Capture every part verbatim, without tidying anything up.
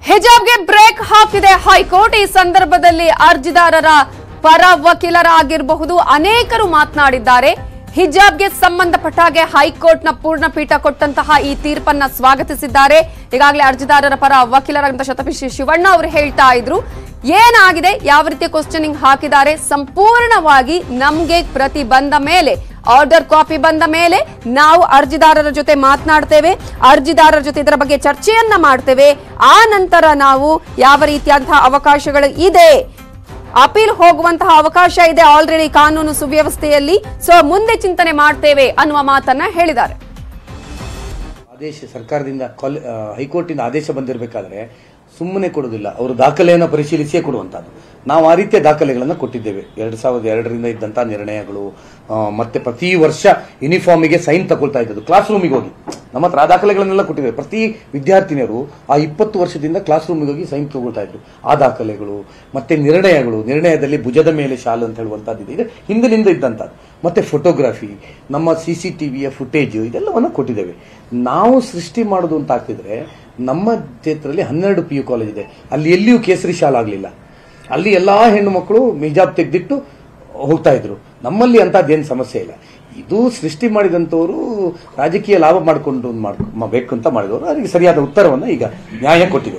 ಹಿಜಾಬ್ಗೆ break ಹಾಕಿದೆ high court. ಈ ಸಂದರ್ಭದಲ್ಲಿ ಅರ್ಜಿದಾರರ ಪರ ವಕೀಲರಾಗಿರಬಹುದು ಅನೇಕರು ಮಾತನಾಡಿದ್ದಾರೆ. ಹಿಜಾಬ್ಗೆ ಸಂಬಂಧಪಟ್ಟ ಹಾಗೆ ಹೈಕೋರ್ಟ್ನ ಪೂರ್ಣಪೀಠ ಕೊಟ್ಟಂತಹ ಈ ತೀರ್ಪನ್ನ ಸ್ವಾಗತಿಸಿದ್ದಾರೆ. ಈಗಾಗಲೇ ಅರ್ಜಿದಾರರ ಪರ ವಕೀಲರಾದಂತಹ ಶತಪೀಶಿ ಶಿವಣ್ಣ ಅವರು ಹೇಳ್ತಾ ಇದ್ರು, ಏನಾಗಿದೆ, ಯಾವ ರೀತಿಯ ಕ್ವಶನಿಂಗ್ ಹಾಕಿದ್ದಾರೆ, ಸಂಪೂರ್ಣವಾಗಿ ನಮ್ಗೆ ಪ್ರತಿ ಬಂದ ಮೇಲೆ, ಆರ್ಡರ್ ಕಾಪಿ ಬಂದ ಮೇಲೆ ನಾವು ಅರ್ಜಿದಾರರ ಜೊತೆ ಮಾತನಾಡ್ತೇವೆ, ಅರ್ಜಿದಾರರ ಜೊತೆ ಇದರ ಬಗ್ಗೆ ಚರ್ಚೆಯನ್ನ ಮಾಡ್ತೇವೆ. ಆ ನಂತರ ನಾವು ಯಾವ ರೀತಿಯಾದಂತಹ ಅವಕಾಶಗಳು ಇದೆ, ಅಪೀಲ್ ಹೋಗುವಂತಹ ಅವಕಾಶ ಇದೆ ಆಲ್ರೆಡಿ ಕಾನೂನು ಸುವ್ಯವಸ್ಥೆಯಲ್ಲಿ, ಸೊ ಮುಂದೆ ಚಿಂತನೆ ಮಾಡ್ತೇವೆ ಅನ್ನುವ ಮಾತನ್ನ ಹೇಳಿದ್ದಾರೆ. ಆದೇಶ ಸರ್ಕಾರದಿಂದ ಹೈಕೋರ್ಟ್ ಇಂದ ಆದೇಶ ಬಂದಿರಬೇಕಾದ್ರೆ ಸುಮ್ಮನೆ ಕೊಡುವುದಿಲ್ಲ, ಅವರು ದಾಖಲೆಯನ್ನು ಪರಿಶೀಲಿಸಿಯೇ ಕೊಡುವಂತದ್ದು. ನಾವು ಆ ರೀತಿಯ ದಾಖಲೆಗಳನ್ನು ಕೊಟ್ಟಿದ್ದೇವೆ. ಎರಡ್ ಸಾವಿರದ ಎರಡರಿಂದ ಇದ್ದಂತಹ ನಿರ್ಣಯಗಳು, ಮತ್ತೆ ಪ್ರತಿ ವರ್ಷ ಯೂನಿಫಾರ್ಮಿಗೆ ಸೈನ್ ತಗೊಳ್ತಾ ಇದ್ದದ್ದು, ಕ್ಲಾಸ್ ರೂಮಿಗೆ ಹೋಗಿ ನಮ್ಮ ಹತ್ರ ಆ ದಾಖಲೆಗಳನ್ನೆಲ್ಲ ಕೊಟ್ಟಿದ್ದೇವೆ. ಪ್ರತಿ ವಿದ್ಯಾರ್ಥಿನಿಯರು ಆ ಇಪ್ಪತ್ತು ವರ್ಷದಿಂದ ಕ್ಲಾಸ್ ರೂಮಿಗೆ ಹೋಗಿ ಸೈನ್ ತಗೊಳ್ತಾ ಇದ್ರು. ಆ ದಾಖಲೆಗಳು ಮತ್ತೆ ನಿರ್ಣಯಗಳು, ನಿರ್ಣಯದಲ್ಲಿ ಭುಜದ ಮೇಲೆ ಶಾಲು ಅಂತ ಹೇಳುವಂತದ್ದು ಇದೆ, ಹಿಂದಿನಿಂದ ಇದ್ದಂಥದ್ದು. ಮತ್ತೆ ಫೋಟೋಗ್ರಫಿ, ನಮ್ಮ ಸಿ ಸಿ ಟಿವಿಯ ಫುಟೇಜ್, ಇದೆಲ್ಲವನ್ನು ಕೊಟ್ಟಿದ್ದೇವೆ. ನಾವು ಸೃಷ್ಟಿ ಮಾಡೋದು ಅಂತ ಆಗ್ತಿದ್ರೆ, ನಮ್ಮ ಕ್ಷೇತ್ರದಲ್ಲಿ ಹನ್ನೆರಡು ಪಿ ಯು ಕಾಲೇಜ್ ಇದೆ, ಅಲ್ಲಿ ಎಲ್ಲಿಯೂ ಕೇಸರಿ ಶಾಲ್ ಆಗಲಿಲ್ಲ. ಅಲ್ಲಿ ಎಲ್ಲಾ ಹೆಣ್ಣು ಮಕ್ಕಳು ಹಿಜಾಬ್ ತೆಗೆದಿಟ್ಟು ಹೋಗ್ತಾ ಇದ್ರು. ನಮ್ಮಲ್ಲಿ ಅಂತದ್ದೇನು ಸಮಸ್ಯೆ ಇಲ್ಲ. ಇದು ಸೃಷ್ಟಿ ಮಾಡಿದಂತವರು ರಾಜಕೀಯ ಲಾಭ ಮಾಡಿಕೊಂಡು ಬೇಕು ಅಂತ ಮಾಡಿದವರು, ಅದಕ್ಕೆ ಸರಿಯಾದ ಉತ್ತರವನ್ನು ಈಗ ನ್ಯಾಯ ಕೊಟ್ಟಿದೆ.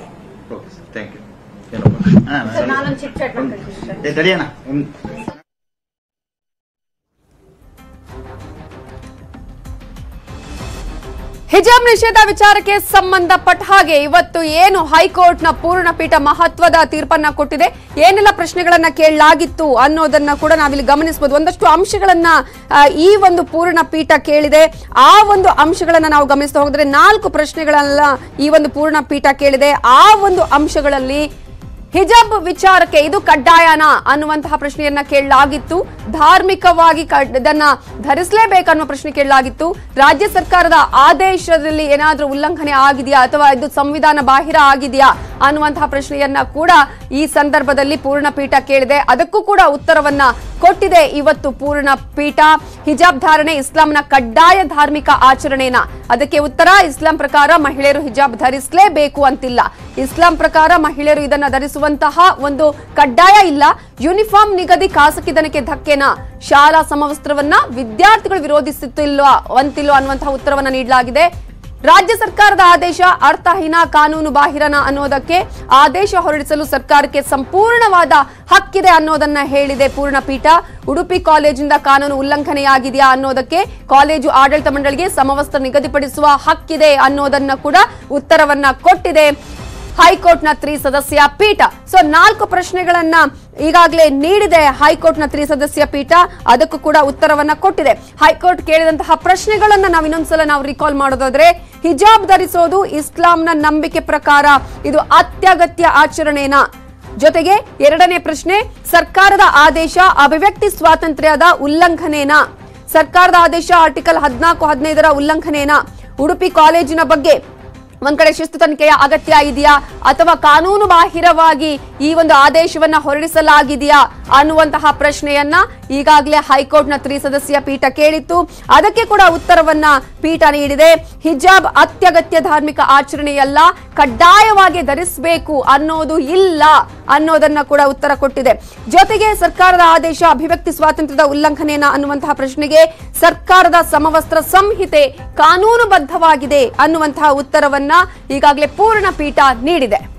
ಹಿಜಾಬ್ ನಿಷೇಧ ವಿಚಾರಕ್ಕೆ ಸಂಬಂಧಪಟ್ಟ ಹಾಗೆ ಇವತ್ತು ಏನು ಹೈಕೋರ್ಟ್ನ ಪೂರ್ಣಪೀಠ ಮಹತ್ವದ ತೀರ್ಪನ್ನ ಕೊಟ್ಟಿದೆ, ಏನೆಲ್ಲ ಪ್ರಶ್ನೆಗಳನ್ನ ಕೇಳಲಾಗಿತ್ತು ಅನ್ನೋದನ್ನ ಕೂಡ ನಾವಿಲ್ಲಿ ಗಮನಿಸಬಹುದು. ಒಂದಷ್ಟು ಅಂಶಗಳನ್ನ ಈ ಒಂದು ಪೂರ್ಣಪೀಠ ಕೇಳಿದೆ. ಆ ಒಂದು ಅಂಶಗಳನ್ನ ನಾವು ಗಮನಿಸ್ತಾ ಹೋಗಿದ್ರೆ ನಾಲ್ಕು ಪ್ರಶ್ನೆಗಳನ್ನ ಈ ಒಂದು ಪೂರ್ಣಪೀಠ ಕೇಳಿದೆ. ಆ ಒಂದು ಅಂಶಗಳಲ್ಲಿ ಹಿಜಾಬ್ ವಿಚಾರಕ್ಕೆ ಇದು ಕಡ್ಡಾಯನಾ ಅನ್ನುವಂತಹ ಪ್ರಶ್ನೆಯನ್ನ ಕೇಳಲಾಗಿತ್ತು. ಧಾರ್ಮಿಕವಾಗಿ ಇದನ್ನ ಧರಿಸಲೇಬೇಕನ್ನುವ ಪ್ರಶ್ನೆ ಕೇಳಲಾಗಿತ್ತು. ರಾಜ್ಯ ಸರ್ಕಾರದ ಆದೇಶದಲ್ಲಿ ಏನಾದ್ರೂ ಉಲ್ಲಂಘನೆ ಆಗಿದೆಯಾ ಅಥವಾ ಇದು ಸಂವಿಧಾನ ಬಾಹಿರ ಆಗಿದೆಯಾ ಅನ್ನುವಂತಹ ಪ್ರಶ್ನೆಯನ್ನ ಕೂಡ ಈ ಸಂದರ್ಭದಲ್ಲಿ ಪೂರ್ಣಪೀಠ ಕೇಳಿದೆ. ಅದಕ್ಕೂ ಕೂಡ ಉತ್ತರವನ್ನ ಕೊಟ್ಟಿದೆ ಇವತ್ತು ಪೂರ್ಣಪೀಠ. ಹಿಜಾಬ್ ಧಾರಣೆ ಇಸ್ಲಾಂನ ಕಡ್ಡಾಯ ಧಾರ್ಮಿಕ ಆಚರಣೆನ? ಅದಕ್ಕೆ ಉತ್ತರ, ಇಸ್ಲಾಂ ಪ್ರಕಾರ ಮಹಿಳೆಯರು ಹಿಜಾಬ್ ಧರಿಸಲೇಬೇಕು ಅಂತಿಲ್ಲ. ಇಸ್ಲಾಂ ಪ್ರಕಾರ ಮಹಿಳೆಯರು ಇದನ್ನ ಧರಿಸುವಂತಹ ಒಂದು ಕಡ್ಡಾಯ ಇಲ್ಲ. ಯೂನಿಫಾರ್ಮ್ ನಿಗದಿ ಖಾಸಗಿತನಕ್ಕೆ ಧಕ್ಕೆನಾ? ಶಾಲಾ ಸಮವಸ್ತ್ರವನ್ನ ವಿದ್ಯಾರ್ಥಿಗಳು ವಿರೋಧಿಸುತ್ತಿಲ್ವಾ ಅಂತಿಲ್ವಾ ಅನ್ನುವಂತಹ ಉತ್ತರವನ್ನ ನೀಡಲಾಗಿದೆ. ರಾಜ್ಯ ಸರ್ಕಾರದ ಆದೇಶ ಅರ್ಥಹೀನ, ಕಾನೂನು ಬಾಹಿರನ ಅನ್ನೋದಕ್ಕೆ ಆದೇಶ ಹೊರಡಿಸಲು ಸರ್ಕಾರಕ್ಕೆ ಸಂಪೂರ್ಣವಾದ ಹಕ್ಕಿದೆ ಅನ್ನೋದನ್ನ ಹೇಳಿದೆ ಪೂರ್ಣಪೀಠ. ಉಡುಪಿ ಕಾಲೇಜಿಂದ ಕಾನೂನು ಉಲ್ಲಂಘನೆಯಾಗಿದೆಯಾ ಅನ್ನೋದಕ್ಕೆ ಕಾಲೇಜು ಆಡಳಿತ ಮಂಡಳಿಗೆ ಸಮವಸ್ತ್ರ ನಿಗದಿಪಡಿಸುವ ಹಕ್ಕಿದೆ ಅನ್ನೋದನ್ನ ಕೂಡ ಉತ್ತರವನ್ನ ಕೊಟ್ಟಿದೆ ಹೈಕೋರ್ಟ್ನ ತ್ರಿಸದಸ್ಯ ಪೀಠ. ಸೊ ನಾಲ್ಕು ಪ್ರಶ್ನೆಗಳನ್ನ ಈಗಾಗಲೇ ನೀಡಿದೆ ಹೈಕೋರ್ಟ್ನ ತ್ರಿಸದಸ್ಯ ಪೀಠ, ಅದಕ್ಕೂ ಕೂಡ ಉತ್ತರವನ್ನ ಕೊಟ್ಟಿದೆ. ಹೈಕೋರ್ಟ್ ಕೇಳಿದಂತಹ ಪ್ರಶ್ನೆಗಳನ್ನ ನಾವು ಇನ್ನೊಂದ್ಸಲ ನಾವು ರಿಕಾಲ್ ಮಾಡೋದಾದ್ರೆ, ಹಿಜಾಬ್ ಧರಿಸೋದು ಇಸ್ಲಾಂನ ನಂಬಿಕೆ ಪ್ರಕಾರ ಇದು ಅತ್ಯಗತ್ಯ ಆಚರಣೆನಾ? ಜೊತೆಗೆ ಎರಡನೇ ಪ್ರಶ್ನೆ, ಸರ್ಕಾರದ ಆದೇಶ ಅಭಿವ್ಯಕ್ತಿ ಸ್ವಾತಂತ್ರ್ಯದ ಉಲ್ಲಂಘನೆನಾ? ಸರ್ಕಾರದ ಆದೇಶ ಆರ್ಟಿಕಲ್ ಹದಿನಾಲ್ಕು ಹದಿನೈದರ ಉಲ್ಲಂಘನೆನಾ? ಉಡುಪಿ ಕಾಲೇಜಿನ ಬಗ್ಗೆ ಒಂದ್ ಕಡೆ ಶಿಸ್ತು ತನಿಖೆಯ ಅಗತ್ಯ ಇದೆಯಾ ಅಥವಾ ಕಾನೂನು ಬಾಹಿರವಾಗಿ ಈ ಒಂದು ಆದೇಶವನ್ನ ಹೊರಡಿಸಲಾಗಿದೆಯಾ ಅನ್ನುವಂತಹ ಪ್ರಶ್ನೆಯನ್ನ ಈಗಾಗಲೇ ಹೈಕೋರ್ಟ್ನ ತ್ರಿಸದಸ್ಯ ಪೀಠ ಕೇಳಿತ್ತು. ಅದಕ್ಕೆ ಕೂಡ ಉತ್ತರವನ್ನ ಪೀಠ ನೀಡಿದೆ. ಹಿಜಾಬ್ ಅತ್ಯಗತ್ಯ ಧಾರ್ಮಿಕ ಆಚರಣೆಯಲ್ಲ, ಕಡ್ಡಾಯವಾಗಿ ಧರಿಸಬೇಕು ಅನ್ನೋದು ಇಲ್ಲ ಅನ್ನೋದನ್ನ ಕೂಡ ಉತ್ತರ ಕೊಟ್ಟಿದೆ. ಜೊತೆಗೆ ಸರ್ಕಾರದ ಆದೇಶ ಅಭಿವ್ಯಕ್ತಿ ಸ್ವಾತಂತ್ರ್ಯದ ಉಲ್ಲಂಘನೆಯನ್ನ ಅನ್ನುವಂತಹ ಪ್ರಶ್ನೆಗೆ ಸರ್ಕಾರದ ಸಮವಸ್ತ್ರ ಸಂಹಿತೆ ಕಾನೂನುಬದ್ಧವಾಗಿದೆ ಅನ್ನುವಂತಹ ಉತ್ತರವನ್ನ ಈಗಾಗಲೇ ಪೂರ್ಣಪೀಠ ನೀಡಿದೆ.